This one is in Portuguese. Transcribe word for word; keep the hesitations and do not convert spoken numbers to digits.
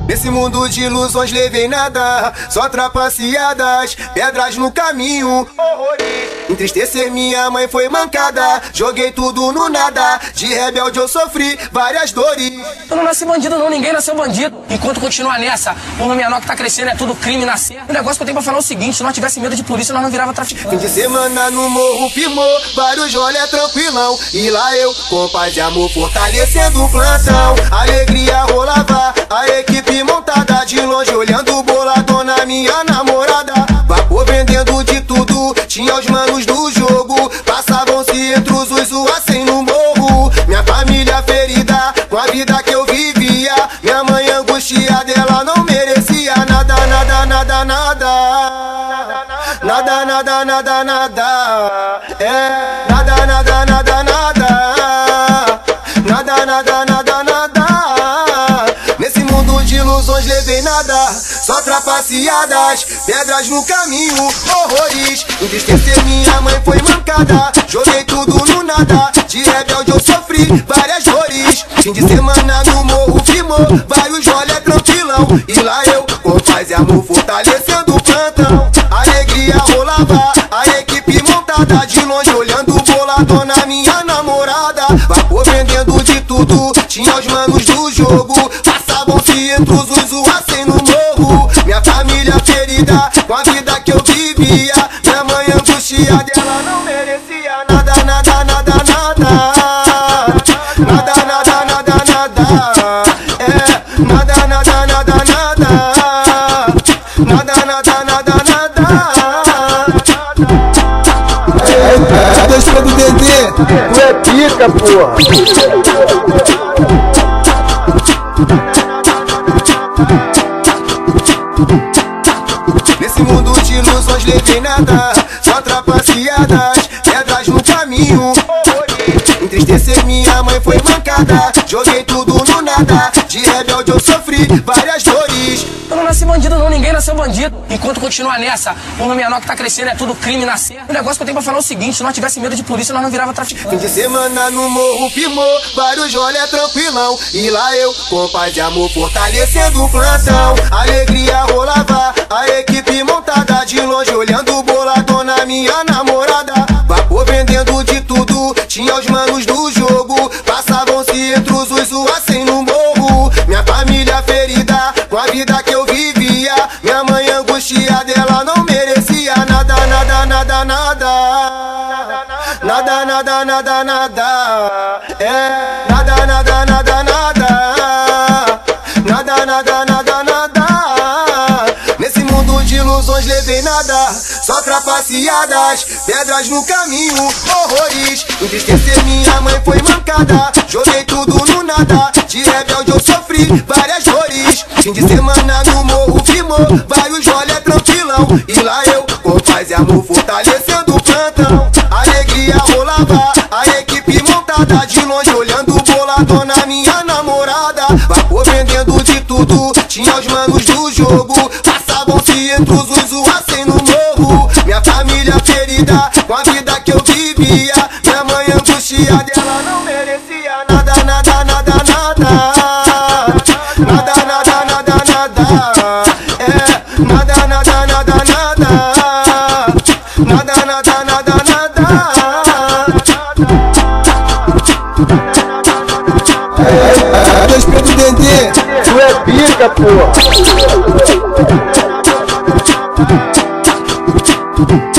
Nesse mundo de ilusões levei nada, só trapaceadas, pedras no caminho, horrores. Entristecer minha mãe foi mancada, joguei tudo no nada, de rebelde eu sofri várias dores. Eu não nasci bandido não, ninguém nasceu bandido. Enquanto continuar nessa, o meu menor que tá crescendo é tudo crime na serra. O negócio que eu tenho pra falar é o seguinte, se nós tivesse medo de polícia, nós não virava traficante. Fim de semana no morro firmou, vários rolê tranquilão, e lá eu, com paz e amor, fortalecendo o plantão. Alegria rolava, a equipe montada, de longe olhando boladona, minha namorada. Vapor vendendo de tudo, tinha os manos do jogo, passavam-se entre os assim no morro. Minha família ferida, com a vida que eu vivia, minha mãe angustiada, ela não merecia nada, nada, nada, nada. Nada, nada, nada, nada. É, nada, nada, nada, nada. Nada, nada, nada, nada. Nesse mundo de ilusões levei nada, só trapaceadas, pedras no caminho, horrores. Entristecer minha mãe foi mancada, joguei tudo no nada, de rebelde eu sofri várias dores. Fim de semana no morro firmou, vários rolê tranquilão, e lá eu, com paz e amor, fortalecendo o plantão. Alegria rolava, a equipe montada, de longe olhando boladona, minha namorada. Vapor vendendo de tudo, tinha os manos do jogo, passavam-se entre os assim no morro. Minha família ferida, com a vida que eu vivia, minha mãe angustiada, ela não merecia nada, nada, nada, nada. Nada, nada, nada, nada. É, nada, nada, nada, nada. Nada, nada, nada, nada. É, dois pés do Dedê. Tu é pica, porra. Nesse mundo de ilusões levei nada, só trapaceadas, pedras no caminho, horrores. Entristecer minha mãe foi mancada, joguei tudo no nada, de rebelde eu sofri várias dores. Eu não nasci bandido não, ninguém nasceu bandido. Enquanto continuar nessa, o meu menor que tá crescendo é tudo crime na serra. O negócio que eu tenho pra falar é o seguinte, se nós tivesse medo de polícia, nós não virava traficante. Fim de semana no morro firmou, vários rolê tranquilão, e lá eu, com paz e amor, fortalecendo o plantão. Alegria rolava, a equipe montada, de longe olhando boladona, minha namorada. Vapor vendendo de tudo, tinha os manos do jogo, passavam-se entre os assim no morro. Minha família ferida, com a vida que eu vivia, minha mãe angustiada, ela não merecia nada, nada, nada, nada. Nada, nada, nada, nada. É, nada, nada, nada, nada. Nada, nada, nada, nada. Nesse mundo de ilusões levei nada, só trapaceadas, pedras no caminho, horrores. Entristecer minha mãe foi mancada, joguei tudo no nada, de rebelde eu sofri várias dores. Fim de semana no morro firmou, vários rolê tranquilão, e lá eu, com paz e amor, fortalecendo o plantão. Alegria rolava, a equipe montada, de longe olhando boladona, minha namorada. Vapor vendendo de tudo, tinha os manos do jogo, passavam-se entre os assim no morro. Minha família ferida, com a vida que eu vivia, minha mãe angustiada, ela não merecia nada, nada, nada, nada. Nada, nada, nada, nada. É, nada, nada, nada, nada. Nada, nada, nada, nada. É, dois pés do Dedê. Tu é pica, porra.